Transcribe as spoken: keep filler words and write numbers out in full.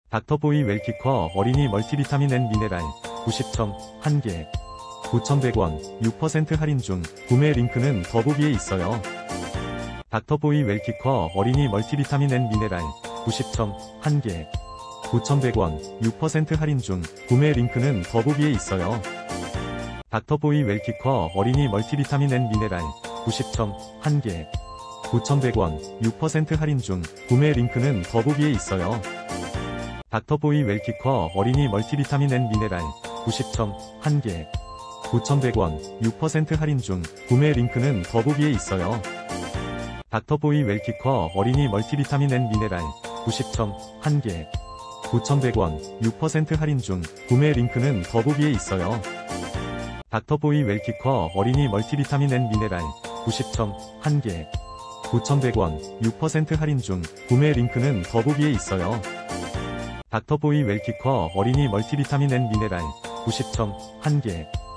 닥터보이 웰키커 어린이 멀티비타민 앤 미네랄 구십 점 한 개 구천백 원 육 퍼센트 할인 중. 구매 링크는 더보기에 있어요. 닥터보이 웰키커 어린이 멀티비타민 앤 미네랄 구십 점 한 개 구천백 원 육 퍼센트 할인 중. 구매 링크는 더보기에 있어요. 닥터보이 웰키커 어린이 멀티비타민 앤 미네랄 구십 점 한 개 구천백 원 육 퍼센트 할인 중. 구매 링크는 더보기에 있어요. 닥터보이 웰키커 어린이 멀티비타민 앤 미네랄 구십 점 한 개 구천백 원 육 퍼센트 할인 중. 구매 링크는 더보기에 있어요. 닥터보이 웰키커 어린이 멀티비타민 앤 미네랄 구십 점 한 개 구천백 원 육 퍼센트 할인 중. 구매 링크는 더보기에 있어요. 닥터보이 웰키커 어린이 멀티비타민 앤 미네랄 구십 점 한 개 구천백 원 육 퍼센트 할인 중. 구매 링크는 더보기에 있어요. 닥터보이 웰키커 어린이 멀티비타민 앤 미네랄 구십 점 한 개